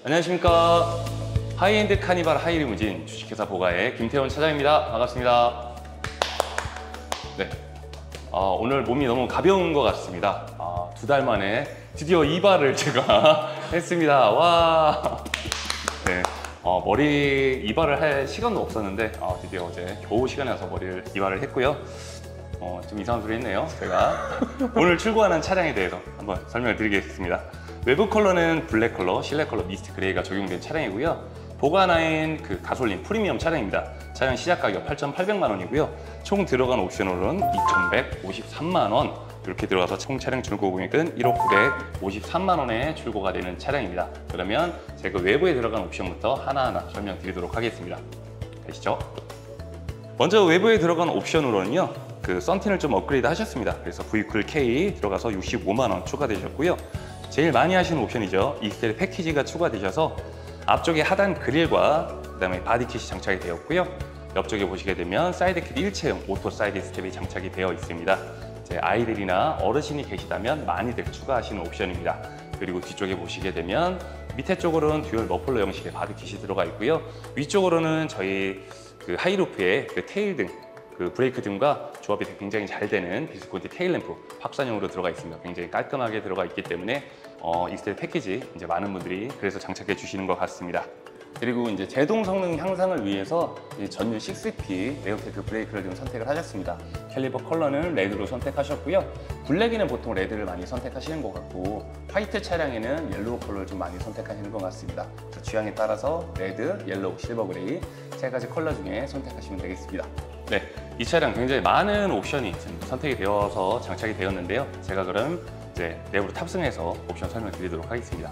안녕하십니까. 하이엔드 카니발 하이리무진 주식회사 보가의 김태원 차장입니다. 반갑습니다. 네, 오늘 몸이 너무 가벼운 것 같습니다. 2달 만에 드디어 이발을 제가 했습니다. 와. 네, 머리 이발을 할 시간도 없었는데 드디어 어제 겨우 시간이 나서 머리를 이발을 했고요. 좀 이상한 소리 했네요. 제가 오늘 출고하는 차량에 대해서 한번 설명을 드리겠습니다. 외부 컬러는 블랙 컬러, 실내 컬러, 미스트 그레이가 적용된 차량이고요. 보가9 그 가솔린 프리미엄 차량입니다. 차량 시작 가격 8,800만 원이고요. 총 들어간 옵션으로는 2,153만 원 이렇게 들어가서 총 차량 출고 금액은 1억 953만 원에 출고가 되는 차량입니다. 그러면 제가 외부에 들어간 옵션부터 하나하나 설명드리도록 하겠습니다. 되시죠? 먼저 외부에 들어간 옵션으로는요, 그 썬팅을 좀 업그레이드 하셨습니다. 그래서 V쿨 K 들어가서 65만 원 추가되셨고요. 제일 많이 하시는 옵션이죠. 익스텔 패키지가 추가되셔서 앞쪽에 하단 그릴과 그다음에 바디킷이 장착이 되었고요. 옆쪽에 보시게 되면 사이드킷 일체형 오토 사이드 스텝이 장착이 되어 있습니다. 제 아이들이나 어르신이 계시다면 많이들 추가하시는 옵션입니다. 그리고 뒤쪽에 보시게 되면 밑에 쪽으로는 듀얼 머플러 형식의 바디킷이 들어가 있고요. 위쪽으로는 저희 그 하이루프의 그 테일 등, 그 브레이크 등과 조합이 굉장히 잘 되는 비스콘티 테일 램프 확산형으로 들어가 있습니다. 굉장히 깔끔하게 들어가 있기 때문에 익스텔 패키지 이제 많은 분들이 그래서 장착해 주시는 것 같습니다. 그리고 이제 제동 성능 향상을 위해서 전륜 6P 레어테크 브레이크를 좀 선택을 하셨습니다. 캘리버 컬러는 레드로 선택하셨고요. 블랙에는 보통 레드를 많이 선택하시는 것 같고 화이트 차량에는 옐로우 컬러를 좀 많이 선택하시는 것 같습니다. 그래서 취향에 따라서 레드, 옐로우, 실버 그레이 세 가지 컬러 중에 선택하시면 되겠습니다. 네, 이 차량 굉장히 많은 옵션이 선택이 되어서 장착이 되었는데요. 제가 그럼 이제 내부로 탑승해서 옵션 설명드리도록 하겠습니다.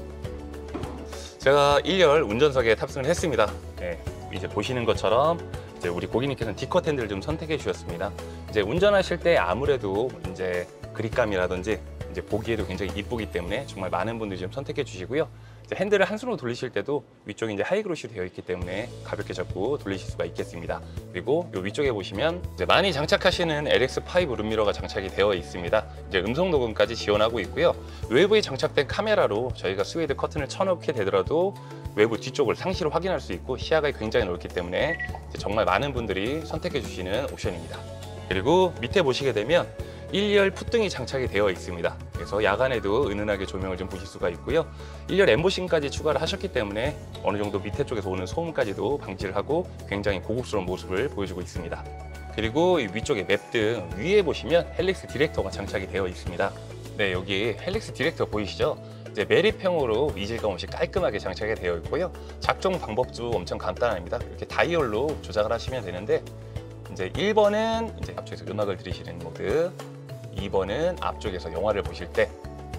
제가 1열 운전석에 탑승을 했습니다. 네, 이제 보시는 것처럼 이제 우리 고객님께서는 D컷 핸들을 좀 선택해 주셨습니다. 이제 운전하실 때 아무래도 이제 그립감이라든지 이제 보기에도 굉장히 이쁘기 때문에 정말 많은 분들이 좀 선택해 주시고요. 이제 핸들을 한 손으로 돌리실 때도 위쪽이 이제 하이그로시로 되어 있기 때문에 가볍게 잡고 돌리실 수가 있겠습니다. 그리고 이 위쪽에 보시면 이제 많이 장착하시는 LX5 룸미러가 장착이 되어 있습니다. 이제 음성 녹음까지 지원하고 있고요. 외부에 장착된 카메라로 저희가 스웨이드 커튼을 쳐놓게 되더라도 외부 뒤쪽을 상시로 확인할 수 있고 시야가 굉장히 넓기 때문에 정말 많은 분들이 선택해 주시는 옵션입니다. 그리고 밑에 보시게 되면 1열 풋등이 장착이 되어 있습니다. 그래서 야간에도 은은하게 조명을 좀 보실 수가 있고요. 1열 엠보싱까지 추가를 하셨기 때문에 어느 정도 밑에 쪽에서 오는 소음까지도 방지를 하고 굉장히 고급스러운 모습을 보여주고 있습니다. 그리고 이 위쪽에 맵등 위에 보시면 헬릭스 디렉터가 장착이 되어 있습니다. 네, 여기 헬릭스 디렉터 보이시죠? 이제 매립형으로 이질감 없이 깔끔하게 장착이 되어 있고요. 작동 방법도 엄청 간단합니다. 이렇게 다이얼로 조작을 하시면 되는데 이제 1번은 이제 앞쪽에서 음악을 들으시는 모드, 2번은 앞쪽에서 영화를 보실 때,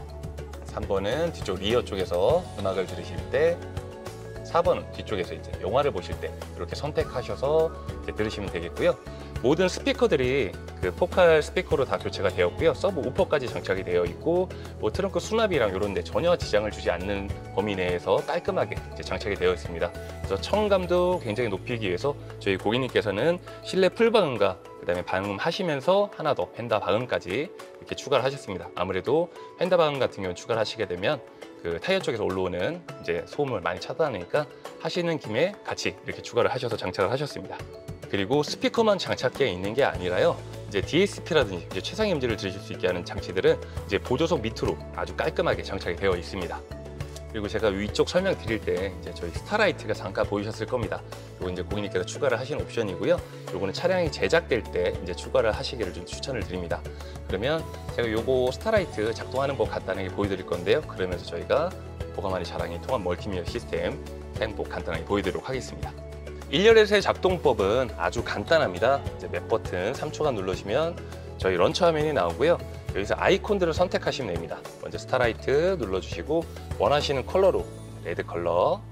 3번은 뒤쪽 리어 쪽에서 음악을 들으실 때, 4번은 뒤쪽에서 이제 영화를 보실 때 이렇게 선택하셔서 이제 들으시면 되겠고요. 모든 스피커들이 그 포칼 스피커로 다 교체가 되었고요. 서브 우퍼까지 장착이 되어 있고 뭐 트렁크 수납이랑 이런 데 전혀 지장을 주지 않는 범위 내에서 깔끔하게 이제 장착이 되어 있습니다. 그래서 청감도 굉장히 높이기 위해서 저희 고객님께서는 실내 풀방음과 그다음에 방음하시면서 하나 더 펜다 방음까지 이렇게 추가를 하셨습니다. 아무래도 펜다 방음 같은 경우는 추가를 하시게 되면 그 타이어 쪽에서 올라오는 이제 소음을 많이 차단하니까 하시는 김에 같이 이렇게 추가를 하셔서 장착을 하셨습니다. 그리고 스피커만 장착되어 있는 게 아니라요. 이제 DSP라든지 이제 최상 음질을 들으실 수 있게 하는 장치들은 이제 보조석 밑으로 아주 깔끔하게 장착이 되어 있습니다. 그리고 제가 위쪽 설명드릴 때 이제 저희 스타라이트가 잠깐 보이셨을 겁니다. 이거 이제 고객님께서 추가를 하시는 옵션이고요. 요거는 차량이 제작될 때 이제 추가를 하시기를 좀 추천을 드립니다. 그러면 제가 요거 스타라이트 작동하는 법 간단하게 보여드릴 건데요. 그러면서 저희가 보가만이 자랑인 통합 멀티미디어 시스템 사용법 간단하게 보여드리도록 하겠습니다. 1열에서의 작동법은 아주 간단합니다. 이제 맵 버튼 3초간 누르시면 저희 런처 화면이 나오고요. 여기서 아이콘들을 선택하시면 됩니다. 먼저 스타라이트 눌러주시고 원하시는 컬러로 레드 컬러,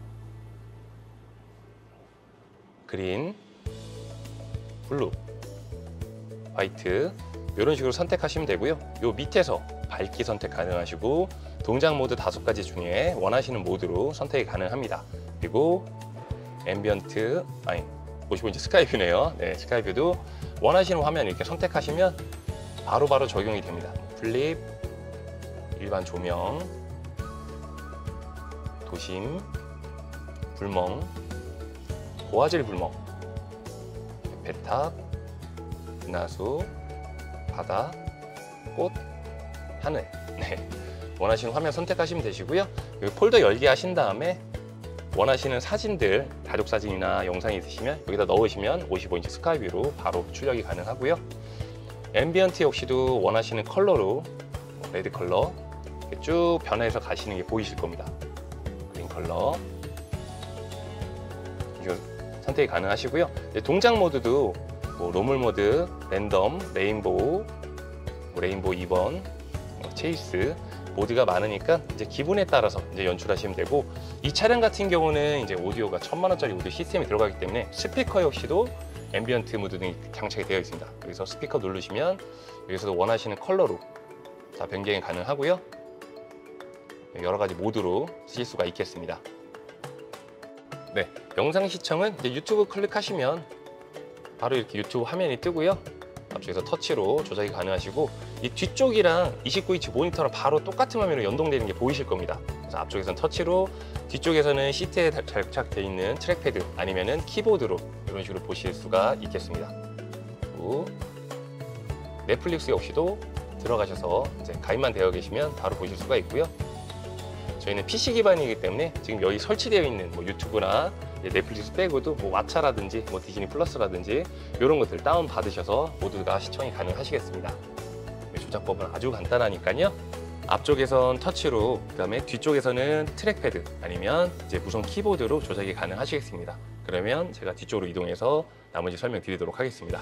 그린, 블루, 화이트 이런 식으로 선택하시면 되고요. 요 밑에서 밝기 선택 가능하시고 동작 모드 5가지 중에 원하시는 모드로 선택이 가능합니다. 그리고 앰비언트, 보시고 이제 스카이뷰네요. 네, 스카이뷰도 원하시는 화면 이렇게 선택하시면 바로바로 적용이 됩니다. 플립, 일반 조명, 도심, 불멍, 고화질 불멍, 배탑, 은하수, 바다, 꽃, 하늘. 네. 원하시는 화면 선택하시면 되시고요. 여기 폴더 열기 하신 다음에 원하시는 사진들, 가족 사진이나 영상이 있으시면 여기다 넣으시면 55인치 스카이뷰로 바로 출력이 가능하고요. 앰비언트 역시도 원하시는 컬러로 레드 컬러 이렇게 쭉 변해서 가시는 게 보이실 겁니다. 그린 컬러 이거 선택이 가능하시고요. 동작 모드도 뭐 로물 모드, 랜덤, 레인보우, 레인보우 2번, 체이스 모드가 많으니까 이제 기분에 따라서 이제 연출하시면 되고, 이 차량 같은 경우는 이제 오디오가 1000만원짜리 오디오 시스템이 들어가기 때문에 스피커 역시도 앰비언트 모드 등이 장착이 되어 있습니다. 여기서 스피커 누르시면 여기서도 원하시는 컬러로 다 변경이 가능하고요. 여러 가지 모드로 쓰실 수가 있겠습니다. 네, 영상 시청은 이제 유튜브 클릭하시면 바로 이렇게 유튜브 화면이 뜨고요. 앞쪽에서 터치로 조작이 가능하시고, 이 뒤쪽이랑 29인치 모니터랑 바로 똑같은 화면으로 연동되는 게 보이실 겁니다. 그래서 앞쪽에서는 터치로, 뒤쪽에서는 시트에 장착되어 있는 트랙패드 아니면은 키보드로 이런 식으로 보실 수가 있겠습니다. 그리고 넷플릭스 역시도 들어가셔서 이제 가입만 되어 계시면 바로 보실 수가 있고요. 저희는 PC 기반이기 때문에 지금 여기 설치되어 있는 뭐 유튜브나 넷플릭스 빼고도 뭐 왓챠라든지 뭐 디즈니 플러스라든지 이런 것들 다운 받으셔서 모두가 시청이 가능하시겠습니다. 조작법은 아주 간단하니까요. 앞쪽에선 터치로, 그다음에 뒤쪽에서는 트랙패드 아니면 이제 무선 키보드로 조작이 가능하시겠습니다. 그러면 제가 뒤쪽으로 이동해서 나머지 설명드리도록 하겠습니다.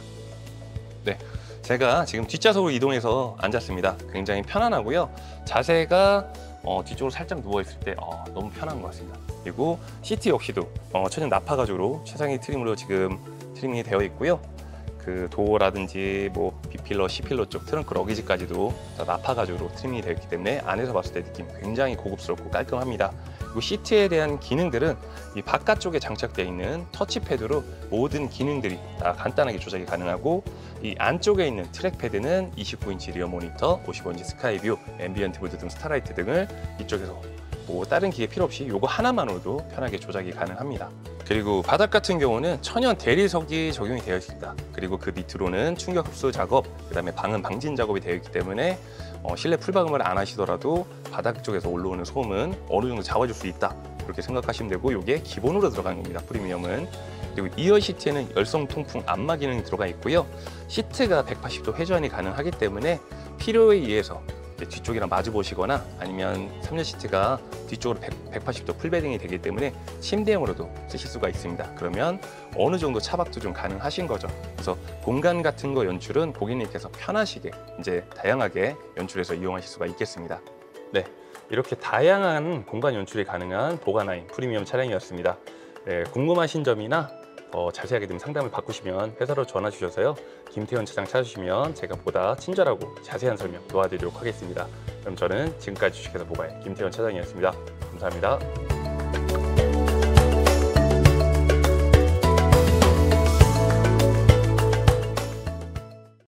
네, 제가 지금 뒷좌석으로 이동해서 앉았습니다. 굉장히 편안하고요. 자세가 뒤쪽으로 살짝 누워있을 때 너무 편한 것 같습니다. 그리고 시트 역시도 천연 나파 가죽으로 최상위 트림으로 지금 트리밍이 되어 있고요. 그 도어라든지 뭐 B필러, C필러 쪽 트렁크 러기지까지도 다 나파 가죽으로 트리밍이 되어 있기 때문에 안에서 봤을 때 느낌 굉장히 고급스럽고 깔끔합니다. 그리고 시트에 대한 기능들은 이 바깥쪽에 장착되어 있는 터치패드로 모든 기능들이 다 간단하게 조작이 가능하고, 이 안쪽에 있는 트랙패드는 29인치 리어 모니터, 55인치 스카이뷰, 앰비언트 모드 등 스타라이트 등을 이쪽에서 뭐 다른 기계 필요 없이 요거 하나만으로도 편하게 조작이 가능합니다. 그리고 바닥 같은 경우는 천연 대리석이 적용이 되어 있습니다. 그리고 그 밑으로는 충격 흡수 작업, 그 다음에 방음 방진 작업이 되어 있기 때문에 실내 풀방음을 안 하시더라도 바닥 쪽에서 올라오는 소음은 어느 정도 잡아줄 수 있다, 그렇게 생각하시면 되고, 이게 기본으로 들어간 겁니다. 프리미엄은. 그리고 2열 시트에는 열성 통풍 안마 기능이 들어가 있고요. 시트가 180도 회전이 가능하기 때문에 필요에 의해서 뒤쪽이랑 마주 보시거나 아니면 3열 시트가 뒤쪽으로 180도 풀베딩이 되기 때문에 침대용으로도 쓰실 수가 있습니다. 그러면 어느 정도 차박도 좀 가능하신 거죠. 그래서 공간 같은 거 연출은 고객님께서 편하시게 이제 다양하게 연출해서 이용하실 수가 있겠습니다. 네, 이렇게 다양한 공간 연출이 가능한 보가나인 프리미엄 차량이었습니다. 네, 궁금하신 점이나 더 자세하게 좀 상담을 받으시면 회사로 전화 주셔서요, 김태현 차장 찾으시면 제가 보다 친절하고 자세한 설명 도와드리도록 하겠습니다. 그럼 저는 지금까지 주식회사 모바일 김태현 차장이었습니다. 감사합니다.